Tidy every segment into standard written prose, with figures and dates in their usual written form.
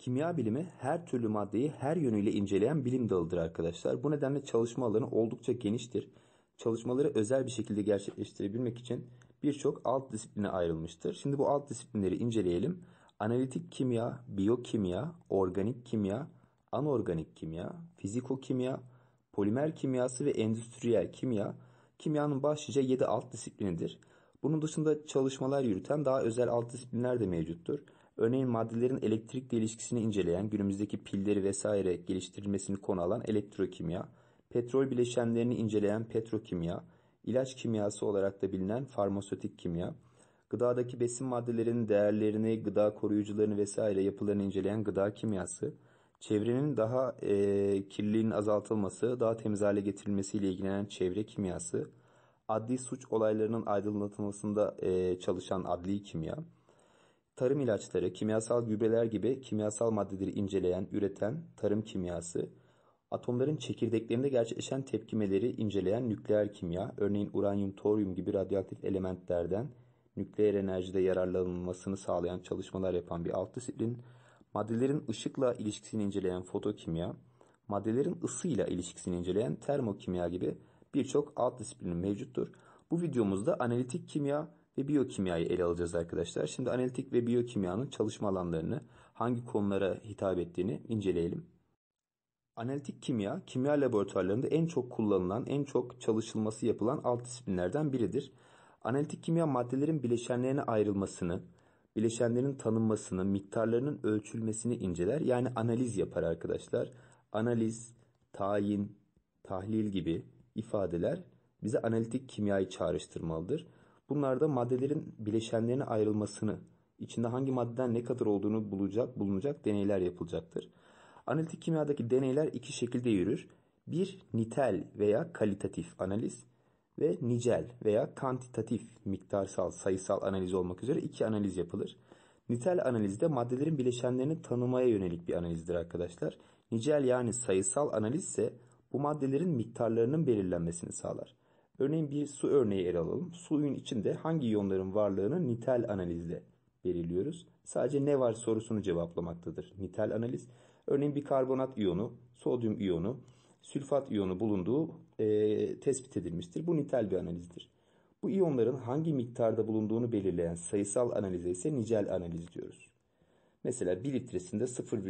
Kimya bilimi her türlü maddeyi her yönüyle inceleyen bilim dalıdır arkadaşlar. Bu nedenle çalışma alanı oldukça geniştir. Çalışmaları özel bir şekilde gerçekleştirebilmek için birçok alt disipline ayrılmıştır. Şimdi bu alt disiplinleri inceleyelim. Analitik kimya, biyokimya, organik kimya, anorganik kimya, fizikokimya, polimer kimyası ve endüstriyel kimya, kimyanın başlıca 7 alt disiplinidir. Bunun dışında çalışmalar yürüten daha özel alt disiplinler de mevcuttur. Örneğin maddelerin elektrikle ilişkisini inceleyen, günümüzdeki pilleri vesaire geliştirilmesini konu alan elektrokimya, petrol bileşenlerini inceleyen petrokimya, ilaç kimyası olarak da bilinen farmasötik kimya, gıdadaki besin maddelerinin değerlerini, gıda koruyucularını vesaire yapılarını inceleyen gıda kimyası, çevrenin daha kirliliğinin azaltılması, daha temiz hale getirilmesiyle ilgilenen çevre kimyası, adli suç olaylarının aydınlatılmasında çalışan adli kimya, tarım ilaçları, kimyasal gübreler gibi kimyasal maddeleri inceleyen, üreten tarım kimyası, atomların çekirdeklerinde gerçekleşen tepkimeleri inceleyen nükleer kimya, örneğin uranyum, toryum gibi radyoaktif elementlerden nükleer enerjide yararlanılmasını sağlayan çalışmalar yapan bir alt disiplin, maddelerin ışıkla ilişkisini inceleyen fotokimya, maddelerin ısıyla ilişkisini inceleyen termokimya gibi birçok alt disiplin mevcuttur. Bu videomuzda analitik kimya ve biyokimyayı ele alacağız arkadaşlar. Şimdi analitik ve biyokimyanın çalışma alanlarını, hangi konulara hitap ettiğini inceleyelim. Analitik kimya, kimya laboratuvarlarında en çok kullanılan, en çok çalışılması yapılan alt disiplinlerden biridir. Analitik kimya maddelerin bileşenlerine ayrılmasını, bileşenlerin tanınmasını, miktarlarının ölçülmesini inceler. Yani analiz yapar arkadaşlar. Analiz, tayin, tahlil gibi ifadeler bize analitik kimyayı çağrıştırmalıdır. Bunlarda maddelerin bileşenlerine ayrılmasını, içinde hangi maddeden ne kadar olduğunu bulunacak deneyler yapılacaktır. Analitik kimyadaki deneyler iki şekilde yürür. Bir, nitel veya kalitatif analiz ve nicel veya kantitatif, miktarsal, sayısal analiz olmak üzere iki analiz yapılır. Nitel analizde maddelerin bileşenlerini tanımaya yönelik bir analizdir arkadaşlar. Nicel yani sayısal analiz ise bu maddelerin miktarlarının belirlenmesini sağlar. Örneğin bir su örneği ele alalım. Suyun içinde hangi iyonların varlığını nitel analizle belirliyoruz. Sadece ne var sorusunu cevaplamaktadır nitel analiz. Örneğin bir karbonat iyonu, sodyum iyonu, sülfat iyonu bulunduğu tespit edilmiştir. Bu nitel bir analizdir. Bu iyonların hangi miktarda bulunduğunu belirleyen sayısal analize ise nicel analiz diyoruz. Mesela 1 litresinde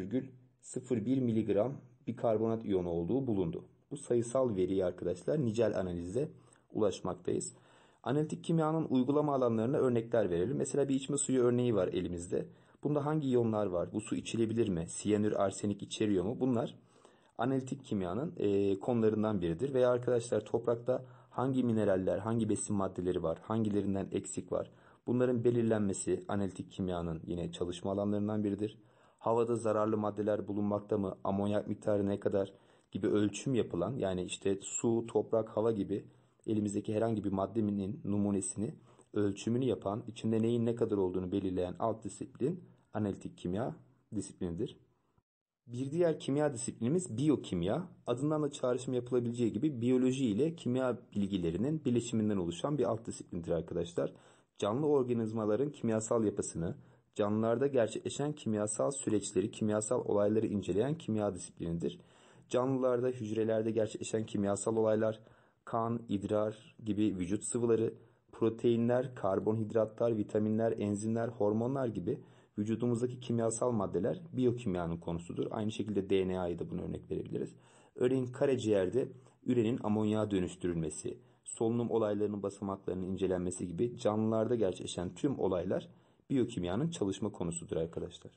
0,01 miligram bir karbonat iyonu olduğu bulundu. Bu sayısal veriyi arkadaşlar nicel analize ulaşmaktayız. Analitik kimyanın uygulama alanlarına örnekler verelim. Mesela bir içme suyu örneği var elimizde. Bunda hangi iyonlar var? Bu su içilebilir mi? Siyanür, arsenik içeriyor mu? Bunlar analitik kimyanın konularından biridir. Veya arkadaşlar toprakta hangi mineraller, hangi besin maddeleri var? Hangilerinden eksik var? Bunların belirlenmesi analitik kimyanın yine çalışma alanlarından biridir. Havada zararlı maddeler bulunmakta mı? Amonyak miktarı ne kadar? Gibi ölçüm yapılan, yani işte su, toprak, hava gibi elimizdeki herhangi bir maddenin numunesini ölçümünü yapan, içinde neyin ne kadar olduğunu belirleyen alt disiplin analitik kimya disiplinidir. Bir diğer kimya disiplinimiz biyokimya. Adından da çağrışım yapılabileceği gibi biyoloji ile kimya bilgilerinin birleşiminden oluşan bir alt disiplindir arkadaşlar. Canlı organizmaların kimyasal yapısını, canlılarda gerçekleşen kimyasal süreçleri, kimyasal olayları inceleyen kimya disiplinidir. Canlılarda, hücrelerde gerçekleşen kimyasal olaylar, kan, idrar gibi vücut sıvıları, proteinler, karbonhidratlar, vitaminler, enzimler, hormonlar gibi vücudumuzdaki kimyasal maddeler biyokimyanın konusudur. Aynı şekilde DNA'yı da buna örnek verebiliriz. Örneğin karaciğerde ürenin amonyağa dönüştürülmesi, solunum olaylarının basamaklarının incelenmesi gibi canlılarda gerçekleşen tüm olaylar biyokimyanın çalışma konusudur arkadaşlar.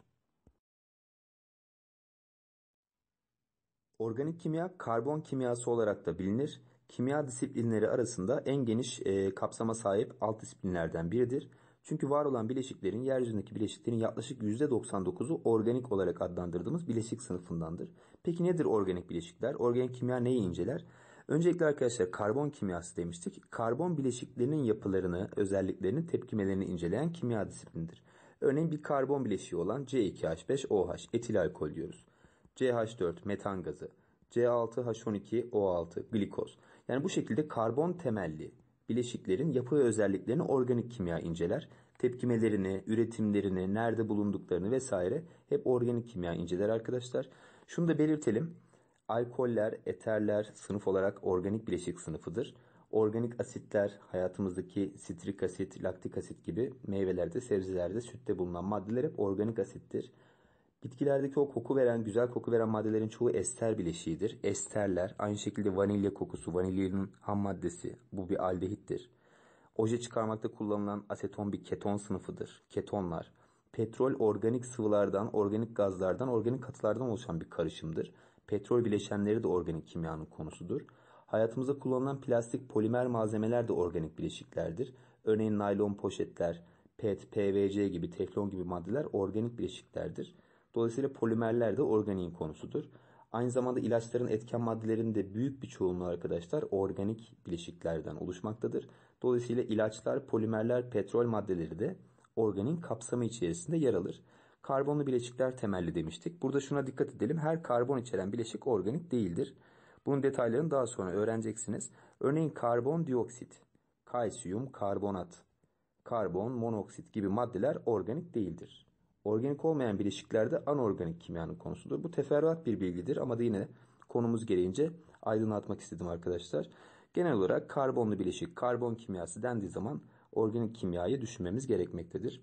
Organik kimya, karbon kimyası olarak da bilinir. Kimya disiplinleri arasında en geniş kapsama sahip alt disiplinlerden biridir. Çünkü var olan bileşiklerin, yeryüzündeki bileşiklerin yaklaşık %99'u organik olarak adlandırdığımız bileşik sınıfındandır. Peki nedir organik bileşikler? Organik kimya neyi inceler? Öncelikle arkadaşlar karbon kimyası demiştik. Karbon bileşiklerinin yapılarını, özelliklerini, tepkimelerini inceleyen kimya disiplinidir. Örneğin bir karbon bileşiği olan C2H5OH etil alkol diyoruz. CH4 metan gazı, C6H12O6 glikoz. Yani bu şekilde karbon temelli bileşiklerin yapı ve özelliklerini organik kimya inceler. tepkimelerini, üretimlerini, nerede bulunduklarını vesaire hep organik kimya inceler arkadaşlar. Şunu da belirtelim. Alkoller, eterler sınıf olarak organik bileşik sınıfıdır. Organik asitler hayatımızdaki sitrik asit, laktik asit gibi meyvelerde, sebzelerde, sütte bulunan maddeler hep organik asittir. Bitkilerdeki o koku veren, güzel koku veren maddelerin çoğu ester bileşiğidir. Esterler, aynı şekilde vanilya kokusu, vanilyanın ham maddesi, bu bir aldehittir. Oje çıkarmakta kullanılan aseton bir keton sınıfıdır. Ketonlar, petrol organik sıvılardan, organik gazlardan, organik katılardan oluşan bir karışımdır. Petrol bileşenleri de organik kimyanın konusudur. Hayatımızda kullanılan plastik polimer malzemeler de organik bileşiklerdir. Örneğin naylon poşetler, PET, PVC gibi, teflon gibi maddeler organik bileşiklerdir. Dolayısıyla polimerler de organiğin konusudur. Aynı zamanda ilaçların etken maddelerinin de büyük bir çoğunluğu arkadaşlar organik bileşiklerden oluşmaktadır. Dolayısıyla ilaçlar, polimerler, petrol maddeleri de organik kapsamı içerisinde yer alır. Karbonlu bileşikler temelli demiştik. Burada şuna dikkat edelim. Her karbon içeren bileşik organik değildir. Bunun detaylarını daha sonra öğreneceksiniz. Örneğin karbondioksit, kalsiyum karbonat, karbon monoksit gibi maddeler organik değildir. Organik olmayan bileşikler de anorganik kimyanın konusudur. Bu teferruat bir bilgidir ama da yine konumuz gereğince aydınlatmak istedim arkadaşlar. Genel olarak karbonlu bileşik, karbon kimyası dendiği zaman organik kimyayı düşünmemiz gerekmektedir.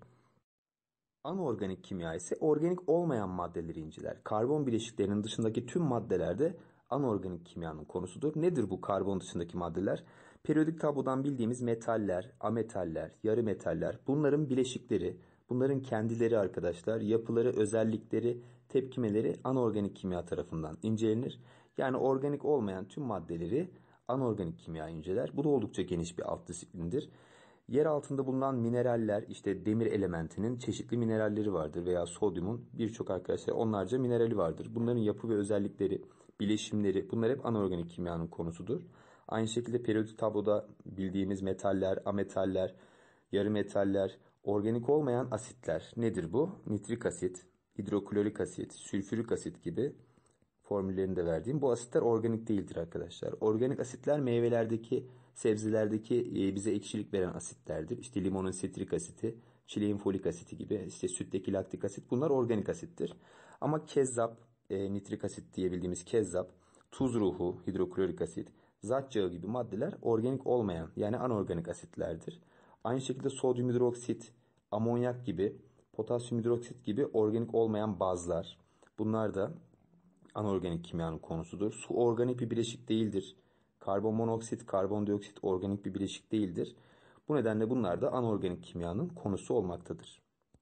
Anorganik kimya ise organik olmayan maddeleri inceler. Karbon bileşiklerinin dışındaki tüm maddeler de anorganik kimyanın konusudur. Nedir bu karbon dışındaki maddeler? Periyodik tablodan bildiğimiz metaller, ametaller, yarı metaller, bunların bileşikleri, bunların kendileri arkadaşlar, yapıları, özellikleri, tepkimeleri anorganik kimya tarafından incelenir. Yani organik olmayan tüm maddeleri anorganik kimya inceler. Bu da oldukça geniş bir alt disiplindir. Yer altında bulunan mineraller, işte demir elementinin çeşitli mineralleri vardır veya sodyumun birçok arkadaşlar onlarca minerali vardır. Bunların yapı ve özellikleri, bileşimleri, bunlar hep anorganik kimyanın konusudur. Aynı şekilde periyodik tabloda bildiğimiz metaller, ametaller, yarı metaller, organik olmayan asitler. Nedir bu? Nitrik asit, hidroklorik asit, sülfürik asit gibi formüllerini de verdiğim bu asitler organik değildir arkadaşlar. Organik asitler meyvelerdeki, sebzelerdeki bize ekşilik veren asitlerdir. İşte limonun sitrik asiti, çileğin folik asiti gibi, işte sütteki laktik asit, bunlar organik asittir. Ama kezzap, nitrik asit diye bildiğimiz kezzap, tuz ruhu, hidroklorik asit, zat yağı gibi maddeler organik olmayan yani anorganik asitlerdir. Aynı şekilde sodyum hidroksit, amonyak gibi, potasyum hidroksit gibi organik olmayan bazlar. Bunlar da anorganik kimyanın konusudur. Su organik bir bileşik değildir. Karbon monoksit, karbondioksit organik bir bileşik değildir. Bu nedenle bunlar da anorganik kimyanın konusu olmaktadır.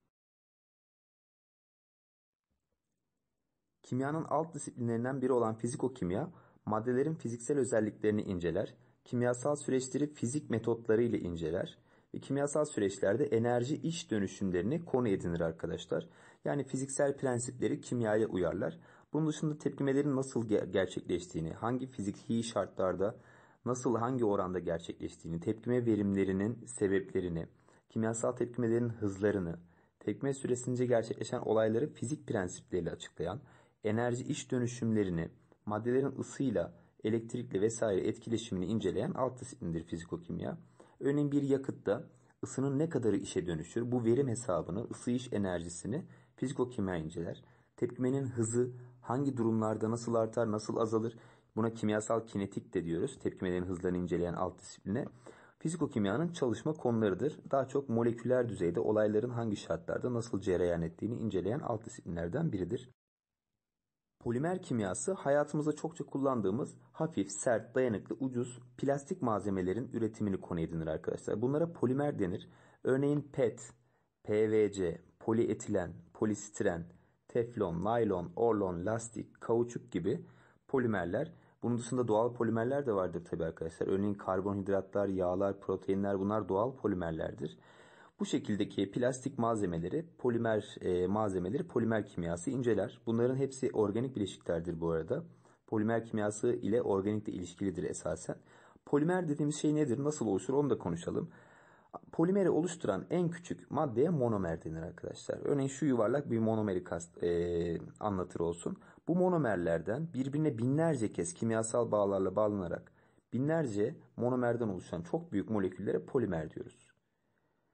Kimyanın alt disiplinlerinden biri olan fizikokimya, maddelerin fiziksel özelliklerini inceler, kimyasal süreçleri fizik metotları ile inceler ve kimyasal süreçlerde enerji iş dönüşümlerini konu edinir arkadaşlar. Yani fiziksel prensipleri kimyaya uyarlar. Bunun dışında tepkimelerin nasıl gerçekleştiğini, hangi fiziki şartlarda, nasıl hangi oranda gerçekleştiğini, tepkime verimlerinin sebeplerini, kimyasal tepkimelerin hızlarını, tepkime süresince gerçekleşen olayları fizik prensipleriyle açıklayan, enerji iş dönüşümlerini, maddelerin ısıyla, elektrikle vesaire etkileşimini inceleyen alt disiplindir fizikokimya. Örneğin bir yakıtta ısının ne kadarı işe dönüşür? Bu verim hesabını, ısı iş enerjisini fizikokimya inceler. Tepkimenin hızı hangi durumlarda nasıl artar, nasıl azalır? Buna kimyasal kinetik de diyoruz. Tepkimelerin hızlarını inceleyen alt disipline. Fizikokimyanın çalışma konularıdır. Daha çok moleküler düzeyde olayların hangi şartlarda nasıl cereyan ettiğini inceleyen alt disiplinlerden biridir. Polimer kimyası hayatımızda çokça kullandığımız hafif, sert, dayanıklı, ucuz plastik malzemelerin üretimini konu edinir arkadaşlar. Bunlara polimer denir. Örneğin PET, PVC, polietilen, polistiren, teflon, naylon, orlon, lastik, kauçuk gibi polimerler. Bunun dışında doğal polimerler de vardır tabii arkadaşlar. Örneğin karbonhidratlar, yağlar, proteinler bunlar doğal polimerlerdir. Bu şekildeki plastik malzemeleri, malzemeleri polimer kimyası inceler. Bunların hepsi organik bileşiklerdir bu arada. Polimer kimyası ile organik de ilişkilidir esasen. Polimer dediğimiz şey nedir? Nasıl oluşur? Onu da konuşalım. Polimeri oluşturan en küçük maddeye monomer denir arkadaşlar. Örneğin şu yuvarlak bir monomeri anlatır olsun. Bu monomerlerden birbirine binlerce kez kimyasal bağlarla bağlanarak binlerce monomerden oluşan çok büyük moleküllere polimer diyoruz.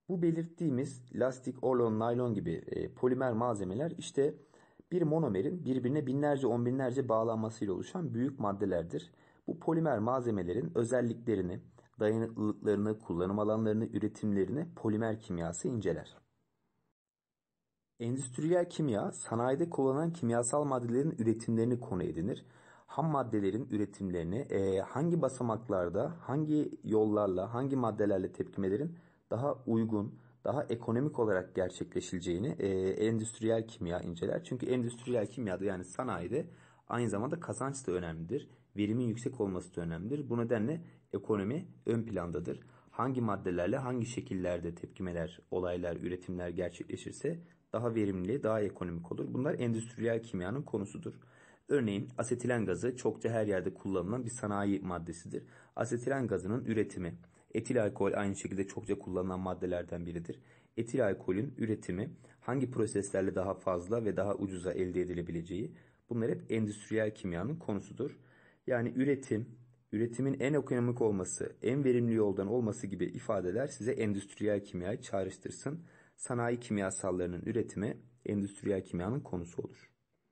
Bu belirttiğimiz lastik, orlon, naylon gibi polimer malzemeler işte bir monomerin birbirine binlerce, on binlerce bağlanmasıyla oluşan büyük maddelerdir. Bu polimer malzemelerin özelliklerini, dayanıklılıklarını, kullanım alanlarını, üretimlerini polimer kimyası inceler. Endüstriyel kimya, sanayide kullanılan kimyasal maddelerin üretimlerini konu edinir. Ham maddelerin üretimlerini hangi basamaklarda, hangi yollarla, hangi maddelerle tepkimelerin daha uygun, daha ekonomik olarak gerçekleşileceğini endüstriyel kimya inceler. Çünkü endüstriyel kimyada yani sanayide aynı zamanda kazanç da önemlidir. Verimin yüksek olması da önemlidir. Bu nedenle ekonomi ön plandadır. Hangi maddelerle hangi şekillerde tepkimeler, olaylar, üretimler gerçekleşirse daha verimli, daha ekonomik olur. Bunlar endüstriyel kimyanın konusudur. Örneğin asetilen gazı çokça her yerde kullanılan bir sanayi maddesidir. Asetilen gazının üretimi, etil alkol aynı şekilde çokça kullanılan maddelerden biridir. Etil alkolün üretimi hangi proseslerle daha fazla ve daha ucuza elde edilebileceği bunlar hep endüstriyel kimyanın konusudur. Yani üretimin en ekonomik olması, en verimli yoldan olması gibi ifadeler size endüstriyel kimyayı çağrıştırsın. Sanayi kimyasallarının üretimi endüstriyel kimyanın konusu olur.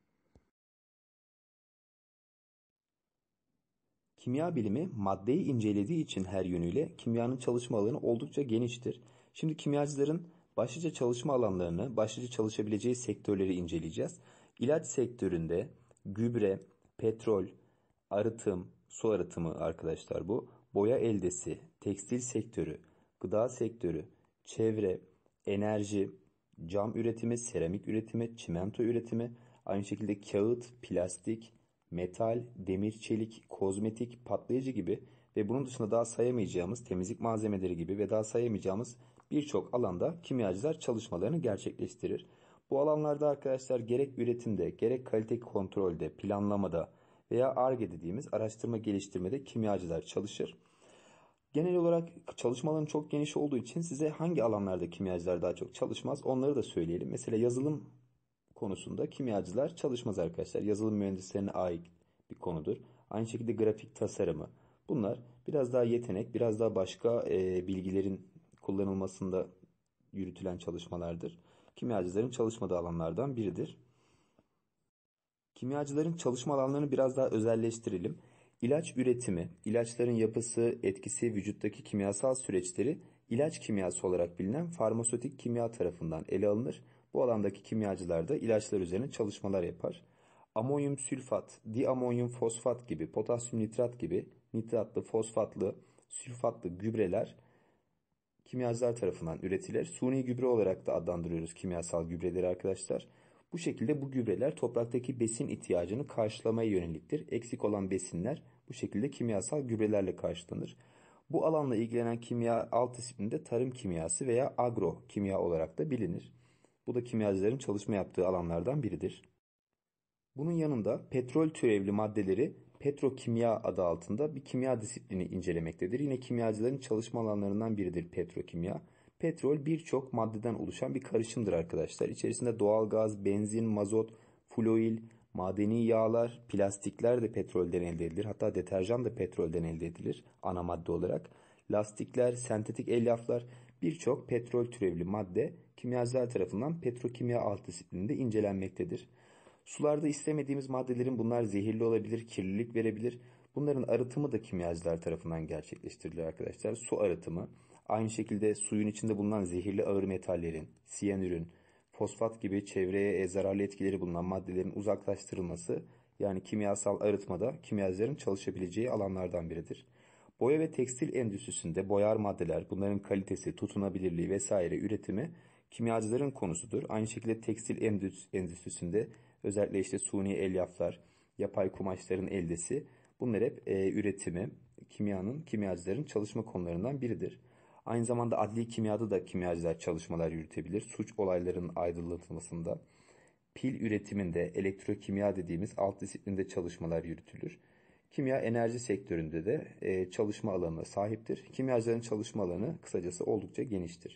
Kimya bilimi maddeyi incelediği için her yönüyle kimyanın çalışma alanı oldukça geniştir. Şimdi kimyacıların başlıca çalışma alanlarını, başlıca çalışabileceği sektörleri inceleyeceğiz. İlaç sektöründe gübre, petrol, arıtım, su arıtımı arkadaşlar bu, boya eldesi, tekstil sektörü, gıda sektörü, çevre, enerji, cam üretimi, seramik üretimi, çimento üretimi, aynı şekilde kağıt, plastik, metal, demir, çelik, kozmetik, patlayıcı gibi ve bunun dışında daha sayamayacağımız temizlik malzemeleri gibi ve daha sayamayacağımız birçok alanda kimyacılar çalışmalarını gerçekleştirir. Bu alanlarda arkadaşlar gerek üretimde, gerek kalite kontrolde, planlamada veya Ar-Ge dediğimiz araştırma geliştirmede kimyacılar çalışır. Genel olarak çalışmaların çok geniş olduğu için size hangi alanlarda kimyacılar daha çok çalışmaz onları da söyleyelim. Mesela yazılım konusunda kimyacılar çalışmaz arkadaşlar. Yazılım mühendislerine ait bir konudur. Aynı şekilde grafik tasarımı. Bunlar biraz daha yetenek, biraz daha başka bilgilerin kullanılmasında yürütülen çalışmalardır. Kimyacıların çalışmadığı alanlardan biridir. Kimyacıların çalışma alanlarını biraz daha özelleştirelim. İlaç üretimi, ilaçların yapısı, etkisi, vücuttaki kimyasal süreçleri ilaç kimyası olarak bilinen farmasötik kimya tarafından ele alınır. Bu alandaki kimyacılar da ilaçlar üzerine çalışmalar yapar. Amonyum sülfat, diamonyum fosfat gibi, potasyum nitrat gibi nitratlı, fosfatlı, sülfatlı gübreler kimyacılar tarafından üretilir. Suni gübre olarak da adlandırıyoruz kimyasal gübreleri arkadaşlar. Bu şekilde bu gübreler topraktaki besin ihtiyacını karşılamaya yöneliktir. Eksik olan besinler bu şekilde kimyasal gübrelerle karşılanır. Bu alanla ilgilenen kimya alt isminde tarım kimyası veya agro kimya olarak da bilinir. Bu da kimyacıların çalışma yaptığı alanlardan biridir. Bunun yanında petrol türevli maddeleri petrokimya adı altında bir kimya disiplini incelemektedir. Yine kimyacıların çalışma alanlarından biridir petrokimya. Petrol birçok maddeden oluşan bir karışımdır arkadaşlar. İçerisinde doğalgaz, benzin, mazot, fuel, madeni yağlar, plastikler de petrolden elde edilir. Hatta deterjan da petrolden elde edilir ana madde olarak. Lastikler, sentetik elyaflar birçok petrol türevli madde kimyacılar tarafından petrokimya alt disiplininde incelenmektedir. Sularda istemediğimiz maddelerin bunlar zehirli olabilir, kirlilik verebilir. Bunların arıtımı da kimyacılar tarafından gerçekleştirilir arkadaşlar. Su arıtımı. Aynı şekilde suyun içinde bulunan zehirli ağır metallerin, siyanürün, fosfat gibi çevreye zararlı etkileri bulunan maddelerin uzaklaştırılması yani kimyasal arıtmada kimyacıların çalışabileceği alanlardan biridir. Boya ve tekstil endüstrisinde boyar maddeler, bunların kalitesi, tutunabilirliği vesaire üretimi kimyacıların konusudur. Aynı şekilde tekstil endüstrisinde özellikle işte suni elyaflar, yapay kumaşların eldesi bunlar hep üretimi, kimyacıların çalışma konularından biridir. Aynı zamanda adli kimyada da kimyacılar çalışmalar yürütebilir. Suç olaylarının aydınlatılmasında, pil üretiminde, elektrokimya dediğimiz alt disiplinde çalışmalar yürütülür. Kimya enerji sektöründe de çalışma alanına sahiptir. Kimyacıların çalışma alanı kısacası oldukça geniştir.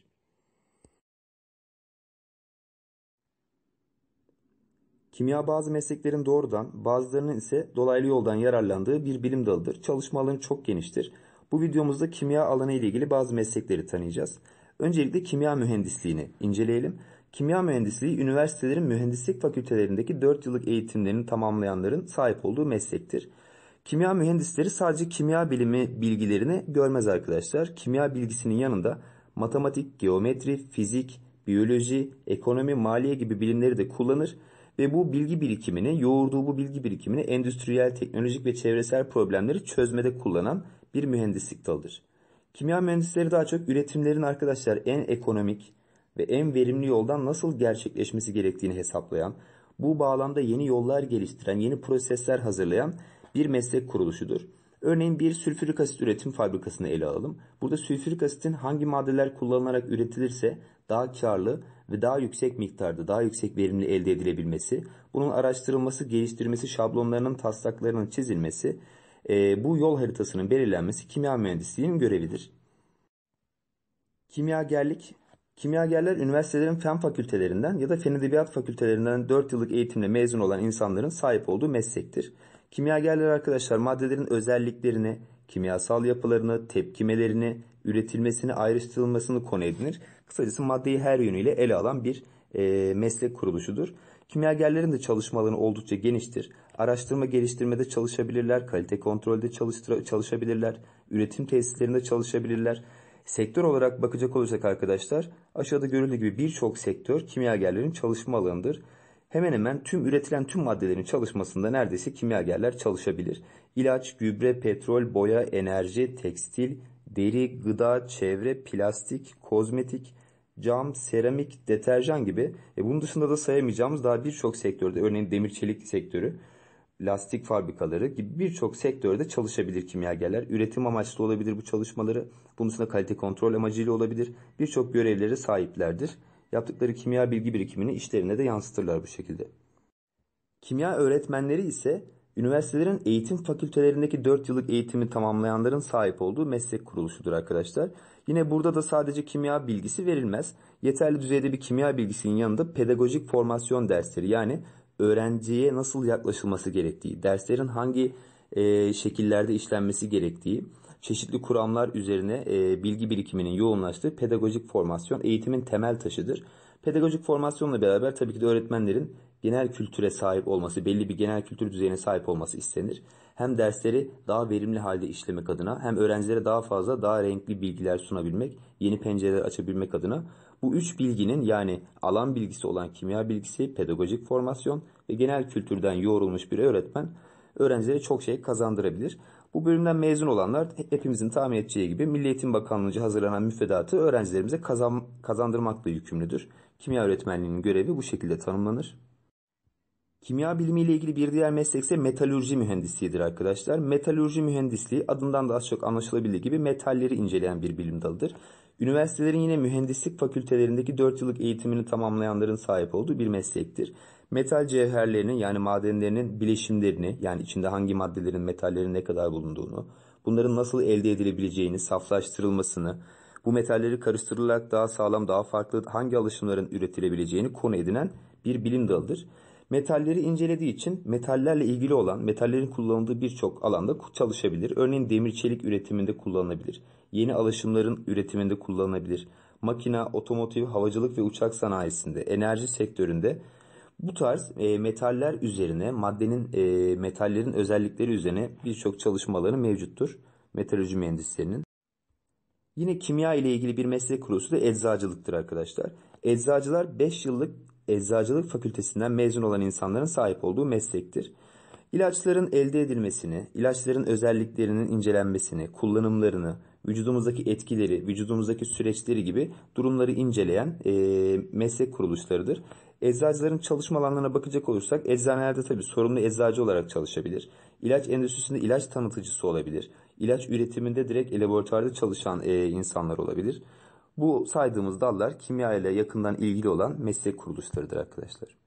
Kimya bazı mesleklerin doğrudan, bazılarının ise dolaylı yoldan yararlandığı bir bilim dalıdır. Çalışma alanı çok geniştir. Bu videomuzda kimya alanı ile ilgili bazı meslekleri tanıyacağız. Öncelikle kimya mühendisliğini inceleyelim. Kimya mühendisliği üniversitelerin mühendislik fakültelerindeki 4 yıllık eğitimlerini tamamlayanların sahip olduğu meslektir. Kimya mühendisleri sadece kimya bilimi bilgilerini görmez arkadaşlar. Kimya bilgisinin yanında matematik, geometri, fizik, biyoloji, ekonomi, maliye gibi bilimleri de kullanır ve bu bilgi birikimini, yoğurduğu bu bilgi birikimini endüstriyel, teknolojik ve çevresel problemleri çözmede kullanan bir mühendislik dalıdır. Kimya mühendisleri daha çok üretimlerin arkadaşlar en ekonomik ve en verimli yoldan nasıl gerçekleşmesi gerektiğini hesaplayan, bu bağlamda yeni yollar geliştiren, yeni prosesler hazırlayan bir meslek kuruluşudur. Örneğin bir sülfürik asit üretim fabrikasını ele alalım. Burada sülfürik asitin hangi maddeler kullanılarak üretilirse daha karlı ve daha yüksek miktarda, daha yüksek verimli elde edilebilmesi, bunun araştırılması, geliştirilmesi, şablonlarının, taslaklarının çizilmesi, bu yol haritasının belirlenmesi kimya mühendisliğinin görevidir. Kimyagerler üniversitelerin fen fakültelerinden ya da fen edebiyat fakültelerinden 4 yıllık eğitimle mezun olan insanların sahip olduğu meslektir. Kimyagerler arkadaşlar maddelerin özelliklerini, kimyasal yapılarını, tepkimelerini, üretilmesini, ayrıştırılmasını konu edinir. Kısacası maddeyi her yönüyle ele alan bir meslek kuruluşudur. Kimyagerlerin de çalışma alanı oldukça geniştir. Araştırma geliştirmede çalışabilirler, kalite kontrolde çalışabilirler, üretim tesislerinde çalışabilirler. Sektör olarak bakacak olursak arkadaşlar aşağıda görüldüğü gibi birçok sektör kimyagerlerin çalışma alanıdır. Hemen hemen üretilen tüm maddelerin çalışmasında neredeyse kimyagerler çalışabilir. İlaç, gübre, petrol, boya, enerji, tekstil, deri, gıda, çevre, plastik, kozmetik, cam, seramik, deterjan gibi. Bunun dışında da sayamayacağımız daha birçok sektörde, örneğin demir çelik sektörü, lastik fabrikaları gibi birçok sektörde çalışabilir kimyagerler. Üretim amaçlı olabilir bu çalışmaları. Bunun dışında kalite kontrol amacıyla olabilir. Birçok görevlere sahiplerdir. Yaptıkları kimya bilgi birikimini işlerine de yansıtırlar bu şekilde. Kimya öğretmenleri ise üniversitelerin eğitim fakültelerindeki 4 yıllık eğitimi tamamlayanların sahip olduğu meslek kuruluşudur arkadaşlar. Yine burada da sadece kimya bilgisi verilmez. Yeterli düzeyde bir kimya bilgisinin yanında pedagojik formasyon dersleri, yani öğrenciye nasıl yaklaşılması gerektiği, derslerin hangi şekillerde işlenmesi gerektiği, çeşitli kuramlar üzerine bilgi birikiminin yoğunlaştığı pedagojik formasyon eğitimin temel taşıdır. Pedagojik formasyonla beraber tabii ki de öğretmenlerin genel kültüre sahip olması, belli bir genel kültür düzeyine sahip olması istenir. Hem dersleri daha verimli halde işlemek adına, hem öğrencilere daha fazla, daha renkli bilgiler sunabilmek, yeni pencereler açabilmek adına bu üç bilginin, yani alan bilgisi olan kimya bilgisi, pedagojik formasyon ve genel kültürden yoğrulmuş bir öğretmen öğrencilere çok şey kazandırabilir. Bu bölümden mezun olanlar hepimizin tahmin edeceği gibi Milli Eğitim Bakanlığı'nca hazırlanan müfredatı öğrencilerimize kazandırmakla yükümlüdür. Kimya öğretmenliğinin görevi bu şekilde tanımlanır. Kimya bilimiyle ilgili bir diğer meslek ise metalürji mühendisliğidir arkadaşlar. Metalürji mühendisliği adından da az çok anlaşılabildiği gibi metalleri inceleyen bir bilim dalıdır. Üniversitelerin yine mühendislik fakültelerindeki 4 yıllık eğitimini tamamlayanların sahip olduğu bir meslektir. Metal cevherlerinin, yani madenlerinin bileşimlerini, yani içinde hangi maddelerin, metallerin ne kadar bulunduğunu, bunların nasıl elde edilebileceğini, saflaştırılmasını, bu metalleri karıştırılarak daha sağlam, daha farklı hangi alışımların üretilebileceğini konu edinen bir bilim dalıdır. Metalleri incelediği için metallerle ilgili olan, metallerin kullanıldığı birçok alanda çalışabilir. Örneğin demir çelik üretiminde kullanılabilir. Yeni alışımların üretiminde kullanılabilir. Makina, otomotiv, havacılık ve uçak sanayisinde, enerji sektöründe bu tarz metaller üzerine, metallerin özellikleri üzerine birçok çalışmaları mevcuttur metalürji mühendislerinin. Yine kimya ile ilgili bir meslek kuruluşu da eczacılıktır arkadaşlar. Eczacılar 5 yıllık eczacılık fakültesinden mezun olan insanların sahip olduğu meslektir. İlaçların elde edilmesini, ilaçların özelliklerinin incelenmesini, kullanımlarını, vücudumuzdaki etkileri, vücudumuzdaki süreçleri gibi durumları inceleyen meslek kuruluşlarıdır. Eczacıların çalışma alanlarına bakacak olursak eczanelerde tabii sorumlu eczacı olarak çalışabilir. İlaç endüstrisinde ilaç tanıtıcısı olabilir. İlaç üretiminde direkt laboratuvarda çalışan insanlar olabilir. Bu saydığımız dallar kimya ile yakından ilgili olan meslek kuruluşlarıdır arkadaşlar.